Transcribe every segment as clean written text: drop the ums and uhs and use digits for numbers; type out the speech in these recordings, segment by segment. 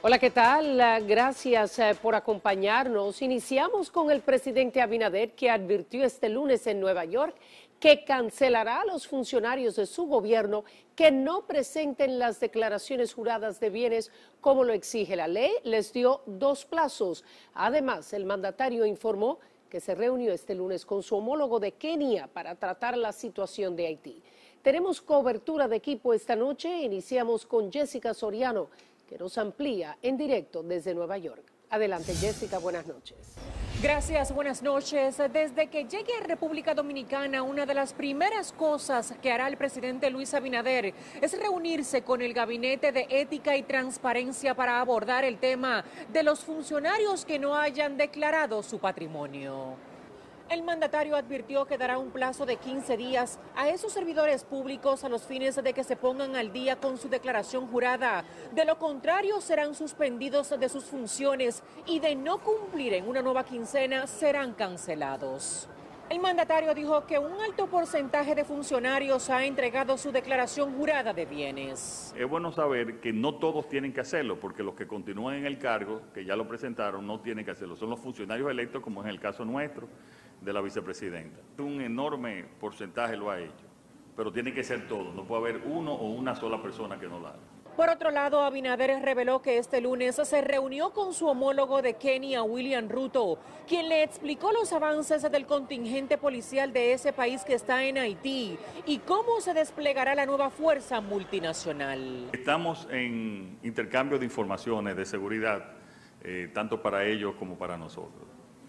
Hola, ¿qué tal? Gracias por acompañarnos. Iniciamos con el presidente Abinader, que advirtió este lunes en Nueva York que cancelará a los funcionarios de su gobierno que no presenten las declaraciones juradas de bienes como lo exige la ley. Les dio 2 plazos. Además, el mandatario informó que se reunió este lunes con su homólogo de Kenia para tratar la situación de Haití. Tenemos cobertura de equipo esta noche. Iniciamos con Jessica Soriano, que nos amplía en directo desde Nueva York. Adelante, Jessica, buenas noches. Gracias, buenas noches. Desde que llegue a República Dominicana, una de las primeras cosas que hará el presidente Luis Abinader es reunirse con el Gabinete de Ética y Transparencia para abordar el tema de los funcionarios que no hayan declarado su patrimonio. El mandatario advirtió que dará un plazo de 15 días a esos servidores públicos a los fines de que se pongan al día con su declaración jurada. De lo contrario, serán suspendidos de sus funciones y de no cumplir en una nueva quincena serán cancelados. El mandatario dijo que un alto porcentaje de funcionarios ha entregado su declaración jurada de bienes. Es bueno saber que no todos tienen que hacerlo, porque los que continúan en el cargo, que ya lo presentaron, no tienen que hacerlo. Son los funcionarios electos, como es el caso nuestro, de la vicepresidenta. Un enorme porcentaje lo ha hecho, pero tiene que ser todo. No puede haber uno o una sola persona que no lo haga. Por otro lado, Abinader reveló que este lunes se reunió con su homólogo de Kenia, William Ruto, quien le explicó los avances del contingente policial de ese país que está en Haití y cómo se desplegará la nueva fuerza multinacional. Estamos en intercambio de informaciones de seguridad, tanto para ellos como para nosotros.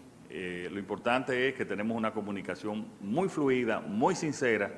Lo importante es que tenemos una comunicación muy fluida, muy sincera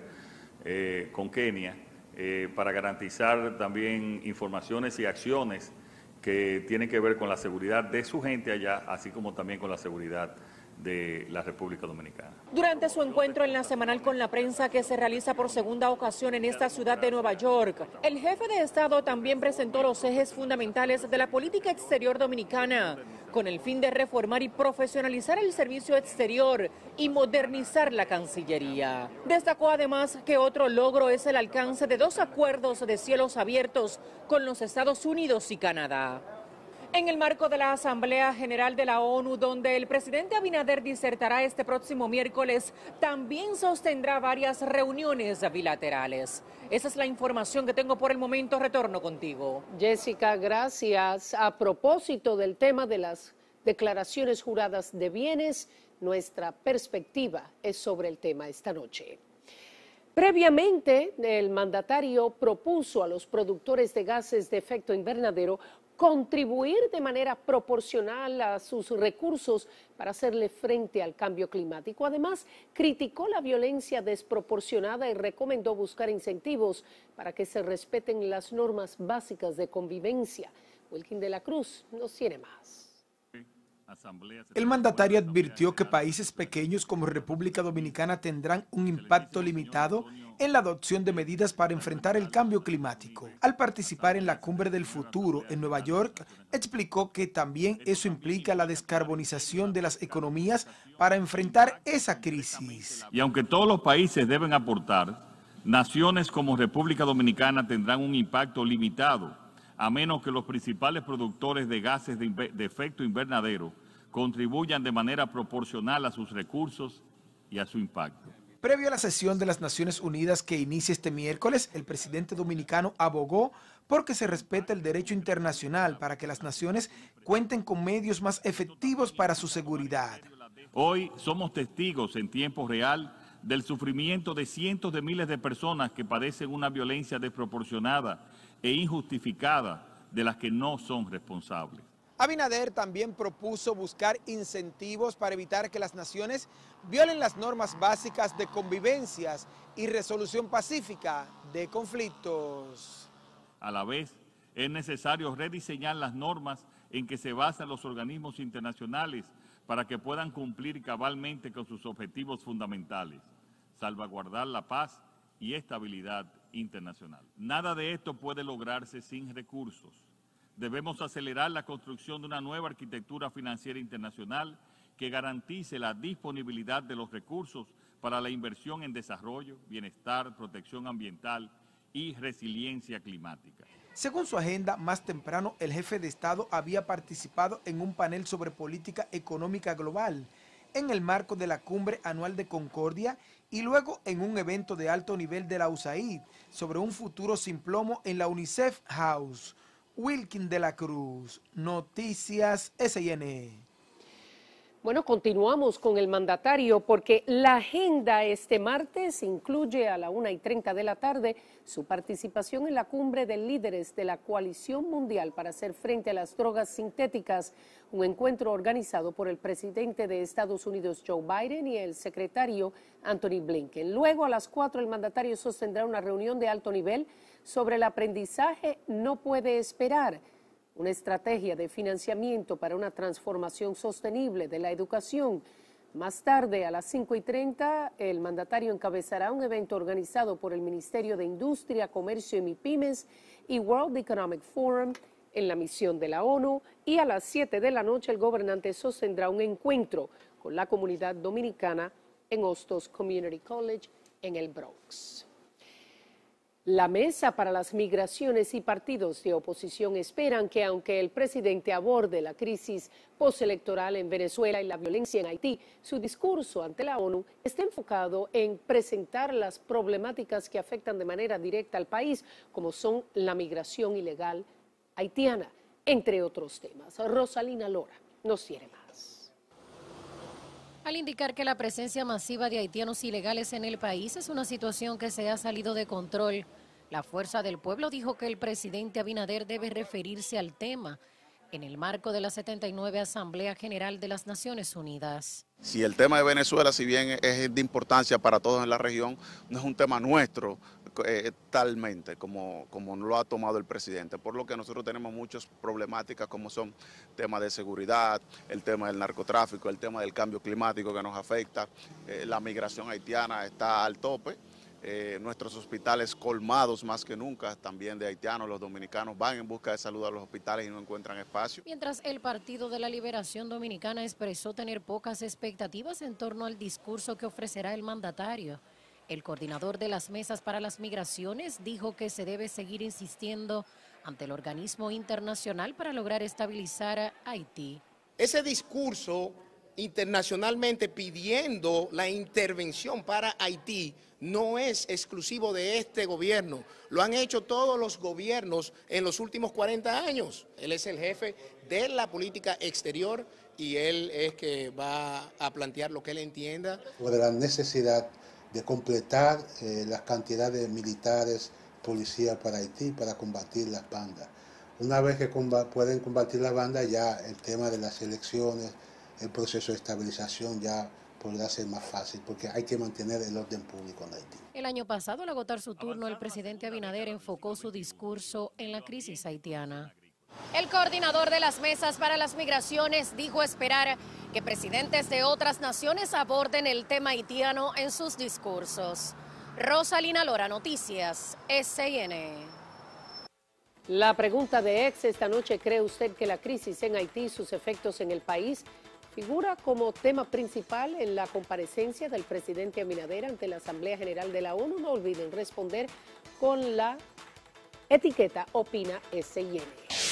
con Kenia, para garantizar también informaciones y acciones que tienen que ver con la seguridad de su gente allá, así como también con la seguridad de la República Dominicana. Durante su encuentro en la semanal con la prensa que se realiza por segunda ocasión en esta ciudad de Nueva York, el jefe de Estado también presentó los ejes fundamentales de la política exterior dominicana, con el fin de reformar y profesionalizar el servicio exterior y modernizar la Cancillería. Destacó además que otro logro es el alcance de 2 acuerdos de cielos abiertos con los Estados Unidos y Canadá. En el marco de la Asamblea General de la ONU, donde el presidente Abinader disertará este próximo miércoles, también sostendrá varias reuniones bilaterales. Esa es la información que tengo por el momento. Retorno contigo. Jessica, gracias. A propósito del tema de las declaraciones juradas de bienes, nuestra perspectiva es sobre el tema esta noche. Previamente, el mandatario propuso a los productores de gases de efecto invernadero contribuir de manera proporcional a sus recursos para hacerle frente al cambio climático. Además, criticó la violencia desproporcionada y recomendó buscar incentivos para que se respeten las normas básicas de convivencia. Wilkin de la Cruz nos tiene más. El mandatario advirtió que países pequeños como República Dominicana tendrán un impacto limitado en la adopción de medidas para enfrentar el cambio climático. Al participar en la Cumbre del Futuro en Nueva York, explicó que también eso implica la descarbonización de las economías para enfrentar esa crisis. Y aunque todos los países deben aportar, naciones como República Dominicana tendrán un impacto limitado, a menos que los principales productores de gases de efecto invernadero contribuyan de manera proporcional a sus recursos y a su impacto. Previo a la sesión de las Naciones Unidas que inicia este miércoles, el presidente dominicano abogó porque se respete el derecho internacional para que las naciones cuenten con medios más efectivos para su seguridad. Hoy somos testigos en tiempo real del sufrimiento de cientos de miles de personas que padecen una violencia desproporcionada e injustificada de las que no son responsables. Abinader también propuso buscar incentivos para evitar que las naciones violen las normas básicas de convivencias y resolución pacífica de conflictos. A la vez, es necesario rediseñar las normas en que se basan los organismos internacionales para que puedan cumplir cabalmente con sus objetivos fundamentales, salvaguardar la paz y estabilidad internacional. Nada de esto puede lograrse sin recursos. Debemos acelerar la construcción de una nueva arquitectura financiera internacional que garantice la disponibilidad de los recursos para la inversión en desarrollo, bienestar, protección ambiental y resiliencia climática. Según su agenda, más temprano el jefe de Estado había participado en un panel sobre política económica global en el marco de la Cumbre Anual de Concordia y luego en un evento de alto nivel de la USAID sobre un futuro sin plomo en la UNICEF House. Wilkin de la Cruz, Noticias SIN. Bueno, continuamos con el mandatario porque la agenda este martes incluye a la 1:30 de la tarde su participación en la cumbre de líderes de la Coalición Mundial para hacer frente a las drogas sintéticas, un encuentro organizado por el presidente de Estados Unidos, Joe Biden, y el secretario Anthony Blinken. Luego, a las 4, el mandatario sostendrá una reunión de alto nivel sobre el aprendizaje no puede esperar, una estrategia de financiamiento para una transformación sostenible de la educación. Más tarde, a las 5:30, el mandatario encabezará un evento organizado por el Ministerio de Industria, Comercio y MIPYMES y World Economic Forum en la misión de la ONU, y a las 7 de la noche el gobernante sostendrá un encuentro con la comunidad dominicana en Hostos Community College en el Bronx. La Mesa para las Migraciones y partidos de oposición esperan que, aunque el presidente aborde la crisis postelectoral en Venezuela y la violencia en Haití, su discurso ante la ONU esté enfocado en presentar las problemáticas que afectan de manera directa al país, como son la migración ilegal haitiana, entre otros temas. Rosalina Lora nos tiene más. Al indicar que la presencia masiva de haitianos ilegales en el país es una situación que se ha salido de control, la Fuerza del Pueblo dijo que el presidente Abinader debe referirse al tema en el marco de la 79 Asamblea General de las Naciones Unidas. Si el tema de Venezuela, si bien es de importancia para todos en la región, no es un tema nuestro talmente como lo ha tomado el presidente, por lo que nosotros tenemos muchas problemáticas como son temas de seguridad, el tema del narcotráfico, el tema del cambio climático que nos afecta, la migración haitiana está al tope. Nuestros hospitales colmados más que nunca, también de haitianos, los dominicanos van en busca de salud a los hospitales y no encuentran espacio. Mientras el Partido de la Liberación Dominicana expresó tener pocas expectativas en torno al discurso que ofrecerá el mandatario, el coordinador de las mesas para las migraciones dijo que se debe seguir insistiendo ante el organismo internacional para lograr estabilizar a Haití. Ese discurso internacionalmente pidiendo la intervención para Haití no es exclusivo de este gobierno, lo han hecho todos los gobiernos en los últimos 40 años. Él es el jefe de la política exterior y él es que va a plantear lo que él entienda. Sobre la necesidad de completar la cantidad de militares, policías para Haití para combatir las bandas. Una vez que pueden combatir las bandas, ya el tema de las elecciones, el proceso de estabilización ya podrá ser más fácil, porque hay que mantener el orden público en Haití. El año pasado, al agotar su turno, el presidente Abinader enfocó su discurso en la crisis haitiana. El coordinador de las mesas para las migraciones dijo esperar que presidentes de otras naciones aborden el tema haitiano en sus discursos. Rosalina Lora, Noticias SIN. La pregunta de ex esta noche: ¿cree usted que la crisis en Haití y sus efectos en el país figura como tema principal en la comparecencia del presidente Abinader ante la Asamblea General de la ONU? No olviden responder con la etiqueta Opina SIN.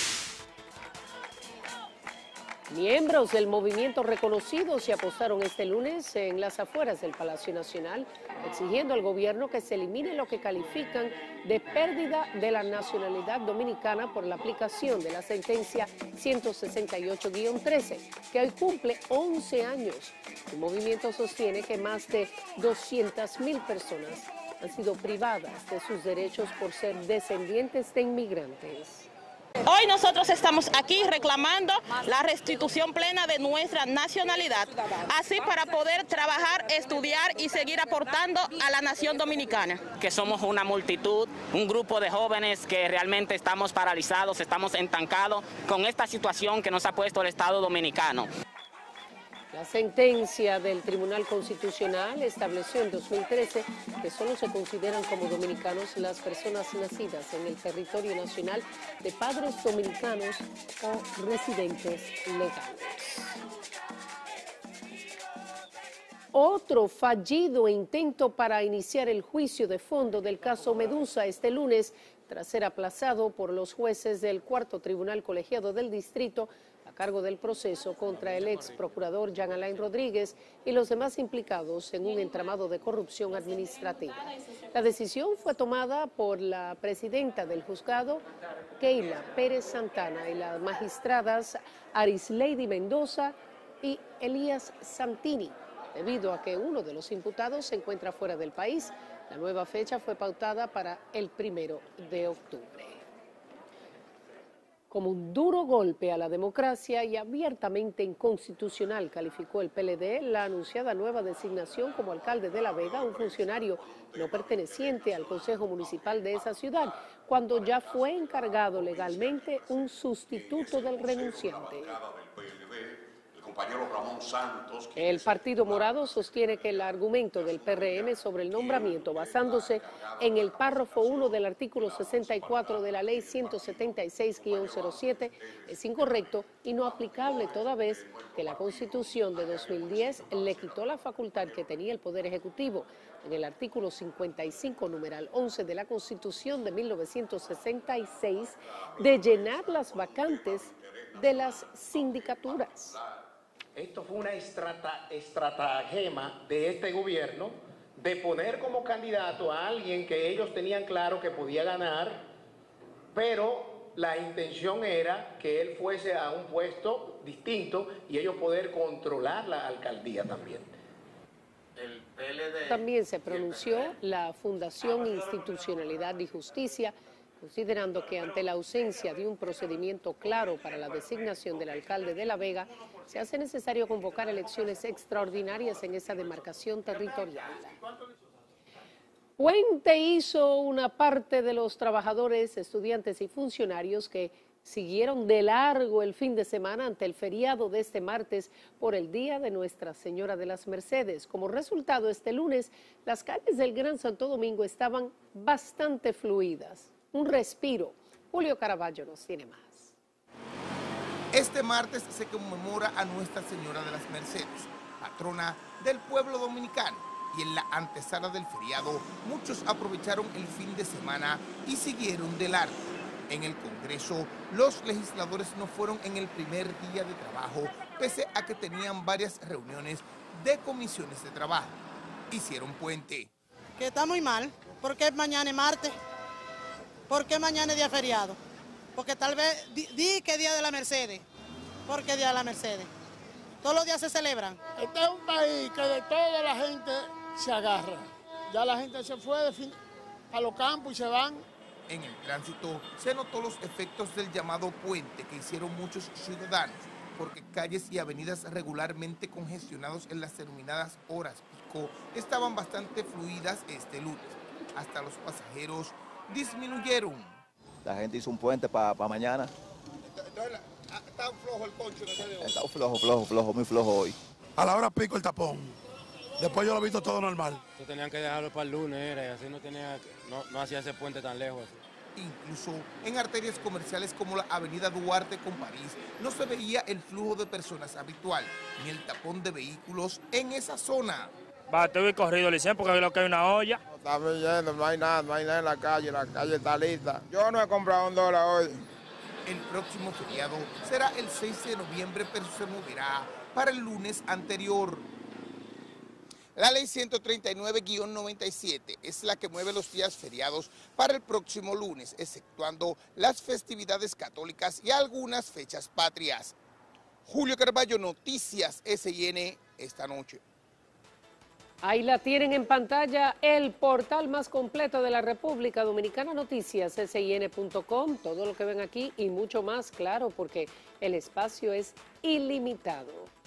Miembros del movimiento reconocido se apostaron este lunes en las afueras del Palacio Nacional, exigiendo al gobierno que se elimine lo que califican de pérdida de la nacionalidad dominicana por la aplicación de la sentencia 168-13, que hoy cumple 11 años. El movimiento sostiene que más de 200,000 personas han sido privadas de sus derechos por ser descendientes de inmigrantes. Hoy nosotros estamos aquí reclamando la restitución plena de nuestra nacionalidad, así para poder trabajar, estudiar y seguir aportando a la nación dominicana. Que somos una multitud, un grupo de jóvenes que realmente estamos paralizados, estamos estancados con esta situación que nos ha puesto el Estado dominicano. La sentencia del Tribunal Constitucional estableció en 2013 que solo se consideran como dominicanos las personas nacidas en el territorio nacional de padres dominicanos o residentes legales. Otro fallido intento para iniciar el juicio de fondo del caso Medusa este lunes tras ser aplazado por los jueces del Cuarto Tribunal Colegiado del Distrito a cargo del proceso contra el ex procurador Jean Alain Rodríguez y los demás implicados en un entramado de corrupción administrativa. La decisión fue tomada por la presidenta del juzgado, Keila Pérez Santana, y las magistradas Arisleidy Mendoza y Elías Santini, debido a que uno de los imputados se encuentra fuera del país. La nueva fecha fue pautada para el 1 de octubre. Como un duro golpe a la democracia y abiertamente inconstitucional, calificó el PLD la anunciada nueva designación como alcalde de La Vega, un funcionario no perteneciente al Consejo Municipal de esa ciudad, cuando ya fue encargado legalmente un sustituto del renunciante. El Partido Morado sostiene que el argumento del PRM sobre el nombramiento, basándose en el párrafo 1 del artículo 64 de la Ley 176-07, es incorrecto y no aplicable, toda vez que la Constitución de 2010 le quitó la facultad que tenía el Poder Ejecutivo en el artículo 55, numeral 11 de la Constitución de 1966, de llenar las vacantes de las sindicaturas. Esto fue una estratagema de este gobierno de poner como candidato a alguien que ellos tenían claro que podía ganar, pero la intención era que él fuese a un puesto distinto y ellos poder controlar la alcaldía también. También se pronunció la Fundación Institucionalidad y Justicia, considerando que ante la ausencia de un procedimiento claro para la designación del alcalde de La Vega, se hace necesario convocar elecciones extraordinarias en esa demarcación territorial. Puente hizo una parte de los trabajadores, estudiantes y funcionarios que siguieron de largo el fin de semana ante el feriado de este martes por el Día de Nuestra Señora de las Mercedes. Como resultado, este lunes, las calles del Gran Santo Domingo estaban bastante fluidas. Un respiro. Julio Caraballo nos tiene más. Este martes se conmemora a Nuestra Señora de las Mercedes, patrona del pueblo dominicano, y en la antesala del feriado muchos aprovecharon el fin de semana y siguieron de largo. En el Congreso, los legisladores no fueron en el primer día de trabajo, pese a que tenían varias reuniones de comisiones de trabajo. Hicieron puente. Que está muy mal, porque mañana es martes. ¿Por qué mañana es día feriado? Porque tal vez, di que día de la Mercedes. ¿Por qué día de la Mercedes? Todos los días se celebran. Este es un país que de toda la gente se agarra. Ya la gente se fue a los campos y se van. En el tránsito se notó los efectos del llamado puente que hicieron muchos ciudadanos, porque calles y avenidas regularmente congestionados en las denominadas horas pico estaban bastante fluidas este lunes. Hasta los pasajeros disminuyeron. La gente hizo un puente para mañana. Entonces, ¿está flojo el concho en el día de hoy? Está flojo, muy flojo hoy. A la hora pico el tapón. Después yo lo he visto todo normal. Tenían que dejarlo para el lunes, y así no hacía ese puente tan lejos. Incluso en arterias comerciales como la avenida Duarte con París no se veía el flujo de personas habitual, ni el tapón de vehículos en esa zona. Estoy corrido, Licen, porque es lo que hay una olla. No está yendo, no hay nada en la calle está lista. Yo no he comprado $1 hoy. El próximo feriado será el 6 de noviembre, pero se moverá para el lunes anterior. La ley 139-97 es la que mueve los días feriados para el próximo lunes, exceptuando las festividades católicas y algunas fechas patrias. Julio Carballo, Noticias SIN, esta noche. Ahí la tienen en pantalla, el portal más completo de la República Dominicana, Noticias SIN.com. Todo lo que ven aquí y mucho más, claro, porque el espacio es ilimitado.